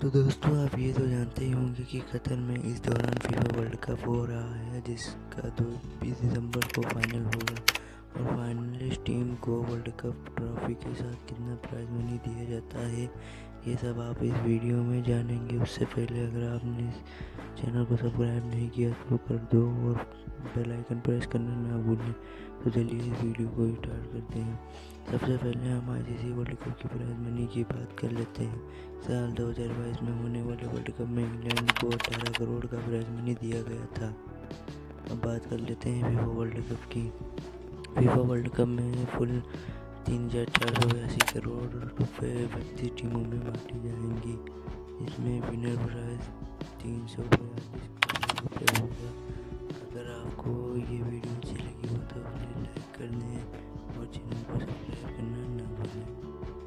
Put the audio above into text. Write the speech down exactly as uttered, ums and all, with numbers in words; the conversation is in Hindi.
तो दोस्तों, आप ये तो जानते ही होंगे कि कतर में इस दौरान फीफा वर्ल्ड कप हो रहा है, जिसका दो बीस दिसंबर को फाइनल होगा। और फाइनलिस्ट टीम को वर्ल्ड कप ट्रॉफी के साथ कितना प्राइज मनी दिया जाता है, ये सब आप इस वीडियो में जानेंगे। उससे पहले अगर आपने इस चैनल को सब्सक्राइब नहीं किया तो कर दो और बेल आइकन प्रेस करना ना भूलें। तो चलिए इस वीडियो को स्टार्ट करते हैं। सबसे पहले हम आईसीसी वर्ल्ड कप की प्राइज मनी की बात कर लेते हैं। साल दो हज़ार बाईस में होने वाले वर्ल्ड कप में इंग्लैंड को अठारह करोड़ का प्राइज मनी दिया गया था। अब बात कर लेते हैं फीफा वर्ल्ड कप की। फीफा वर्ल्ड कप में फुल तीन हजार चार सौ बयासी करोड़ रुपये बत्तीस टीमों में बांटे जाएंगे। इसमें विनर प्राइज तीन सौ बयालीस करोड़ रुपये होगा। अगर आपको ये वीडियो अच्छी लगी हो तो प्लीज़ लाइक कर दें और चैनल को सब्सक्राइब करना ना भूलें।